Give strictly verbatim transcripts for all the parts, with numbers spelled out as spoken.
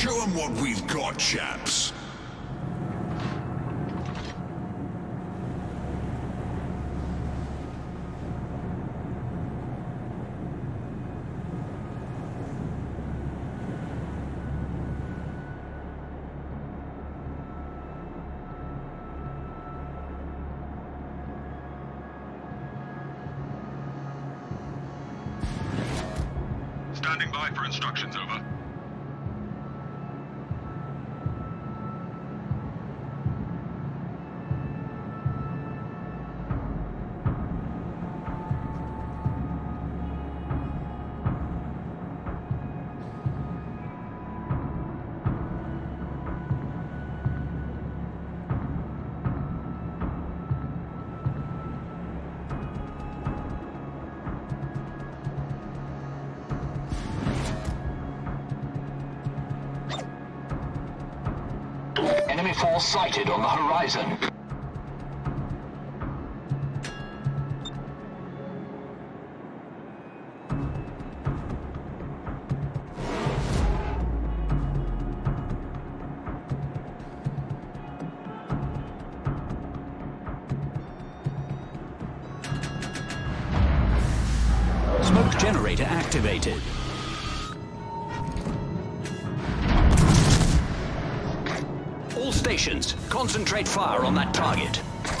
Show them what we've got, chaps. Standing by for instructions, over. Enemy force sighted on the horizon. Smoke generator activated. All stations, concentrate fire on that target.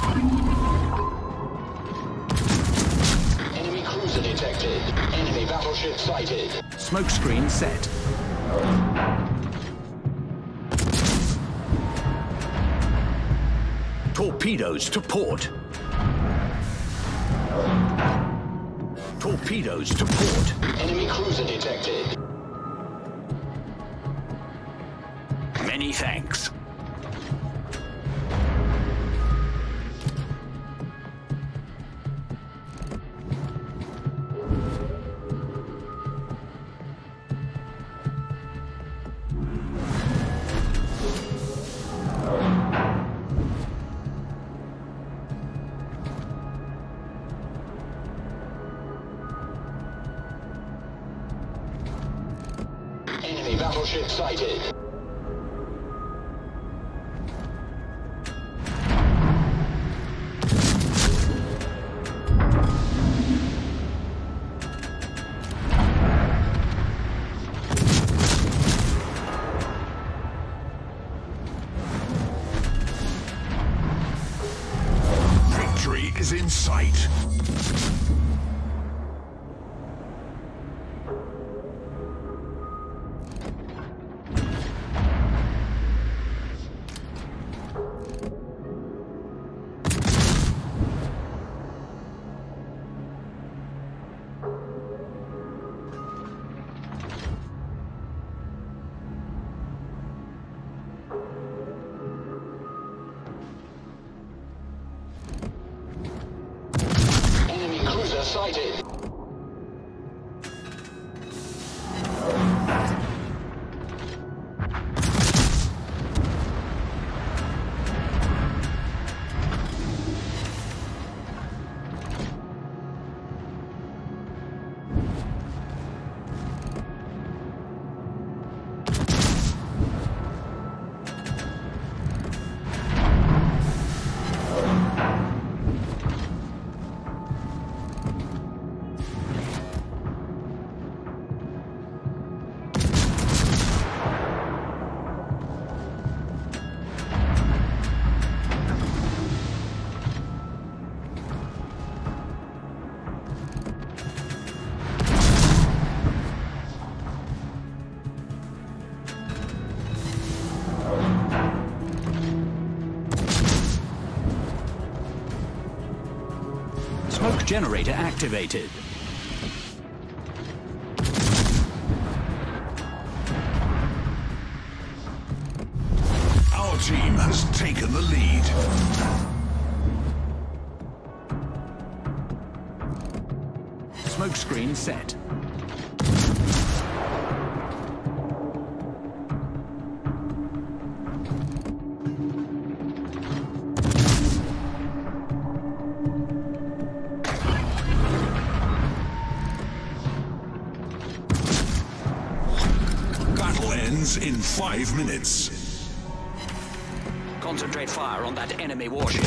Enemy cruiser detected. Enemy battleship sighted. Smoke screen set. Torpedoes to port. Torpedoes to port. Enemy cruiser detected. Many thanks. Enemy battleship sighted. Victory is in sight. Enemy cruiser sighted. Smoke generator activated. Our team has taken the lead. Smoke screen set. Battle ends begins in five minutes. Concentrate fire on that enemy warship.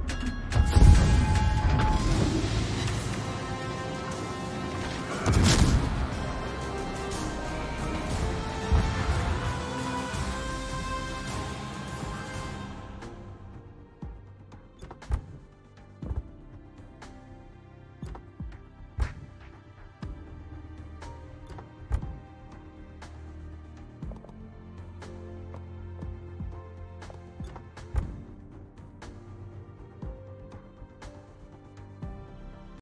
You